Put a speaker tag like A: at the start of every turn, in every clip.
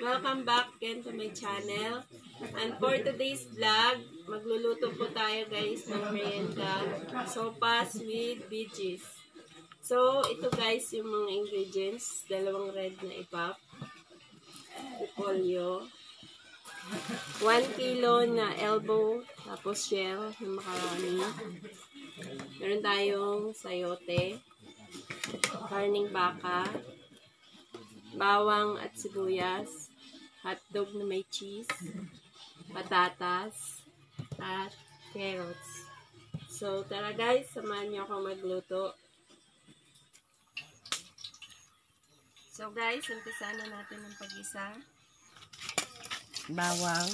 A: Welcome back again to my channel. And for today's vlog, magluluto po tayo guys ng merienda. Sopas with veggies. So, ito guys yung mga ingredients. Dalawang red na ipap. Repolyo. 1 kilo na elbow. Tapos shell na macaroni. Meron tayong sayote. Karning baka. Bawang at sibuyas, hotdog na may cheese, patatas, at carrots. So, tara guys, samahan niyo ako magluto. So guys, umpisa na natin ang pag-isa. Bawang,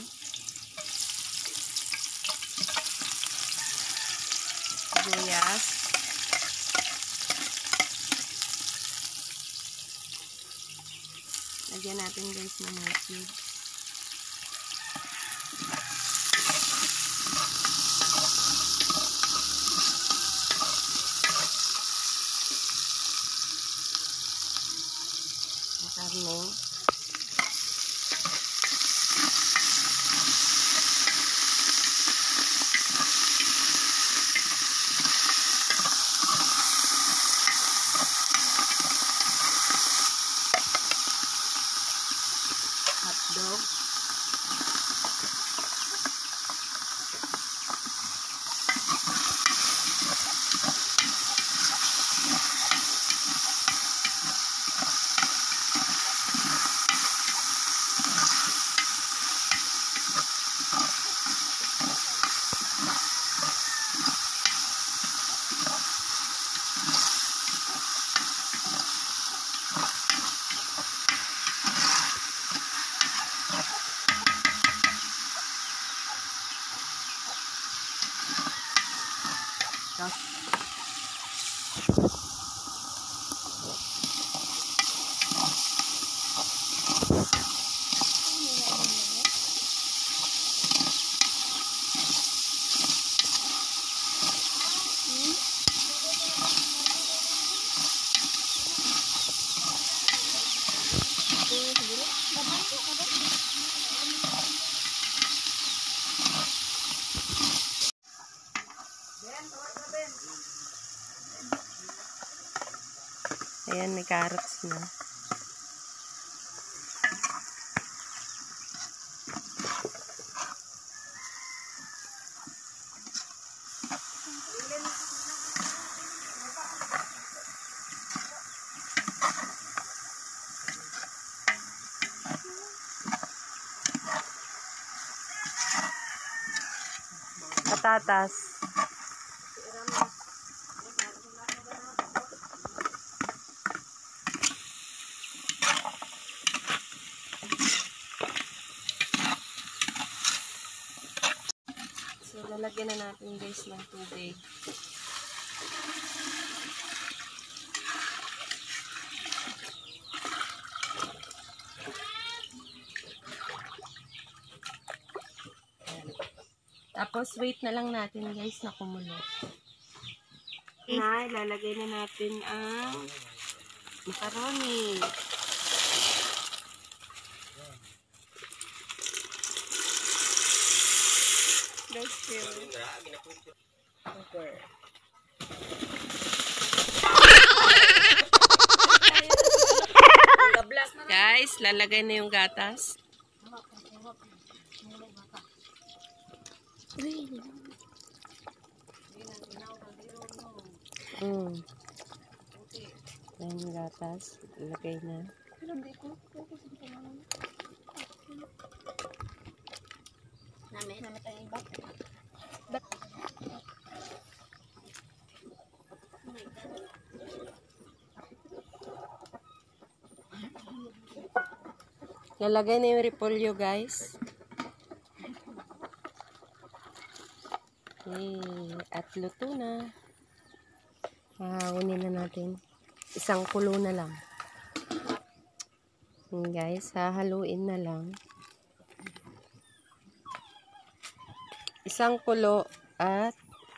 A: sibuyas, lagyan natin guys ng mga cubes. Ang karne. Hotdog. Ayan, may carrots na. Patatas. So, lalagyan na natin guys ng tubig. Tapos, wait na lang natin guys na kumulo. Na, ilalagay na natin ang macaroni. Guys, lalagay na yung gatas. Ayan yung gatas. Lalagay na. Lalagay na yung repolyo guys. Okay. At luto na. Hahakunin na natin. Isang kulo na lang. Okay, guys, hahaluin na lang. Isang kulo at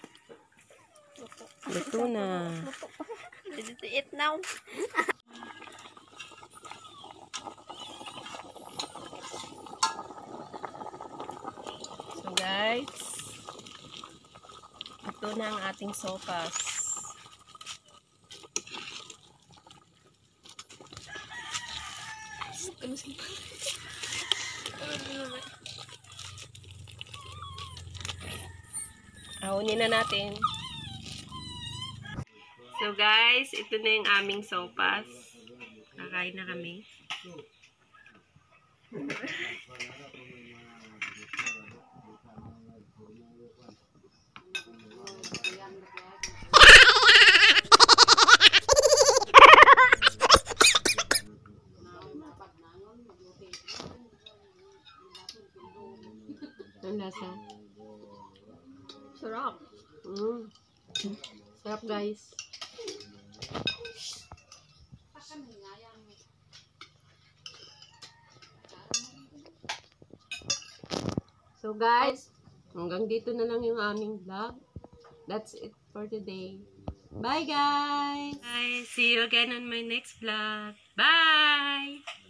A: luto na.
B: Ready to eat now.
A: guys. Ito na ang ating sopas. Ahunin na natin. So guys, ito na yung aming sopas. Kakain na kami. Ang lasa. Sarap. Sarap guys. So guys, hanggang dito na lang yung aming vlog. That's it for today. Bye guys! Bye! See you again on my next vlog. Bye!